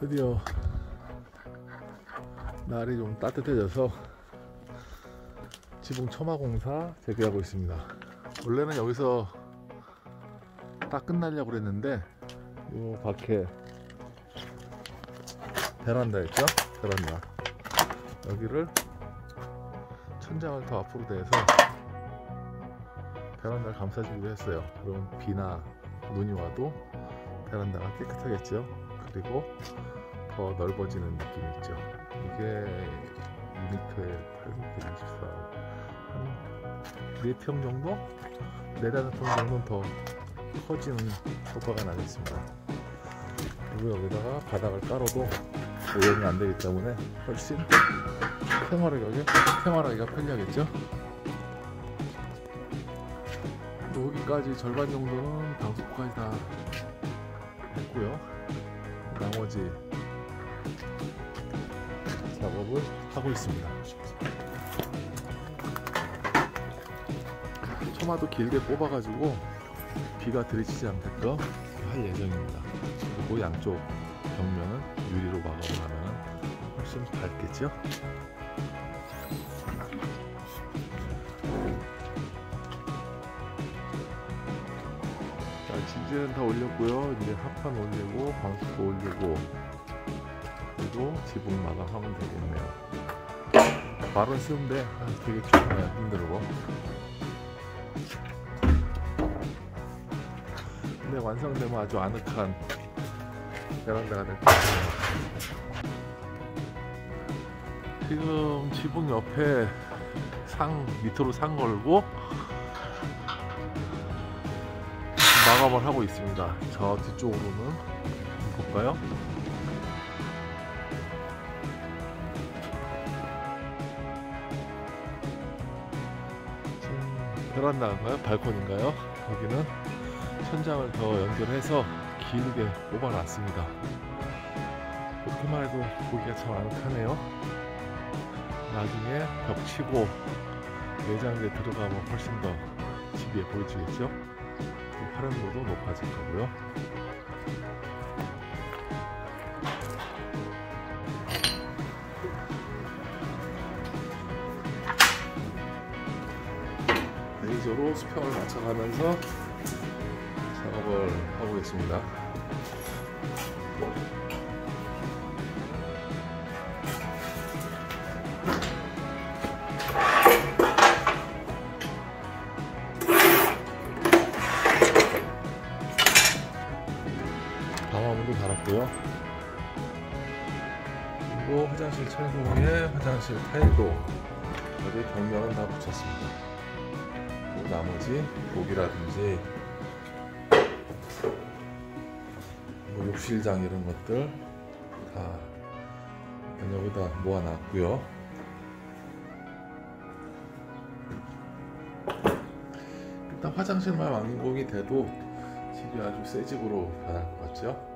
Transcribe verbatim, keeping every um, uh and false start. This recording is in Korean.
드디어 날이 좀 따뜻해져서 지붕 처마 공사 재개하고 있습니다. 원래는 여기서 딱 끝나려고 그랬는데 요 밖에 베란다였죠? 베란다 여기를 천장을 더 앞으로 대서 베란다를 감싸주기로 했어요. 그럼 비나 눈이 와도 베란다가 깨끗하겠죠. 그리고 더 넓어지는 느낌이 있죠. 이게 이 미터에 팔 미터 이십사, 한 네 평 정도? 네 다섯 평 정도는 더 커지는 효과가 나겠습니다. 그리고 여기다가 바닥을 깔아도 오염이 안 되기 때문에 훨씬 생활하기가, 생활하기가 편리하겠죠. 여기까지 절반 정도는 방수까지 다 했고요. 나머지 작업을 하고 있습니다. 처마도 길게 뽑아가지고 비가 들이치지 않게끔 할 예정입니다. 그리고 양쪽 벽면은 유리로 마감을 하면 훨씬 밝겠죠? 자, 지지는 다 올렸고요. 이제 합판 올리고 방수도 올리고 그리고 지붕 마감하면 되겠네요. 말은 쉬운데 아, 되게 좋네요. 힘들고. 근데 완성되면 아주 아늑한 베란다가 될 것 같아요. 지금 지붕 옆에 상 밑으로 상 걸고 마감을 하고 있습니다. 저 뒤쪽으로는 볼까요? 지금 베란다인가요? 발코니인가요? 여기는 천장을 더 연결해서 길게 뽑아놨습니다. 그렇게만 해도 보기가 참 아늑하네요. 나중에 벽 치고 내장재 들어가면 훨씬 더 집에 보여지겠죠? 활용도도 높아질 거고요. 레이저로 수평을 맞춰가면서 작업을 하고 있습니다. 방화문도 달았고요. 그리고 화장실 철조에 화장실 타일도 여기 벽면은 다 붙였습니다. 그리고 나머지 목이라든지 뭐 욕실장 이런 것들 다 여기다 모아놨고요. 일단 화장실만 완공이 돼도 집이 아주 새 집으로 변할 것 같죠?